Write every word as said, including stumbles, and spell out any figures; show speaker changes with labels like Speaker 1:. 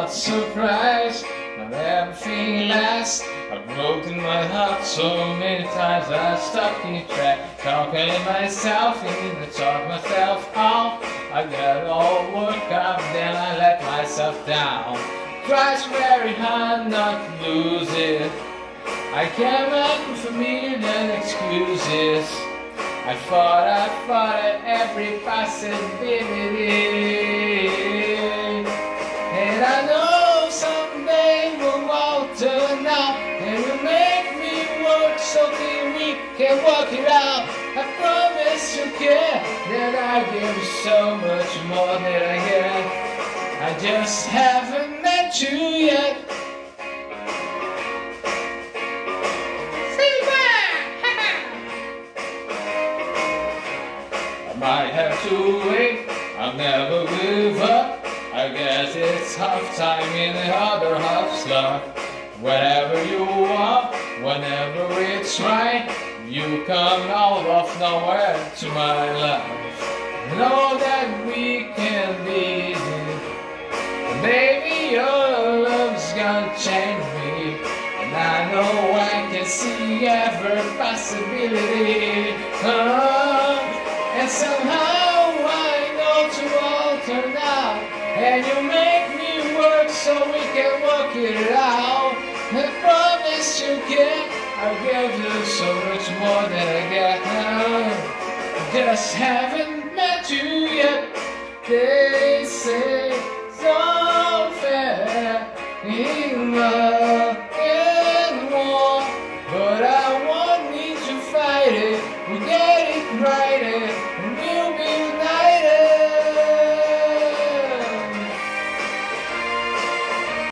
Speaker 1: not surprised, not everything lasts. I've broken my heart so many times I stopped keep track. Talking myself in to talk myself out. I get all worked up, then I let myself down. Tries very hard not to lose it. I came up with a million excuses. I thought I thought at every possibility. And I know someday we'll all turn out, and will make me work so that we can work it out. I promise you care that I give you so much more than I get. I just haven't met you yet. I might have to wait, I'll never give up. I guess it's half time in the other half's luck. Whatever you want, whenever it's right, you come out of nowhere to my life. Know that we can be, baby, your love's gonna change me. And I know I can see every possibility. Oh, and somehow I know to alter now. And you make me work so we can work it out. I promise you can, I'll give you so much more than I get. I just haven't met you yet. They say it's all fair in love and war, but I won't need to fight it. We get it right.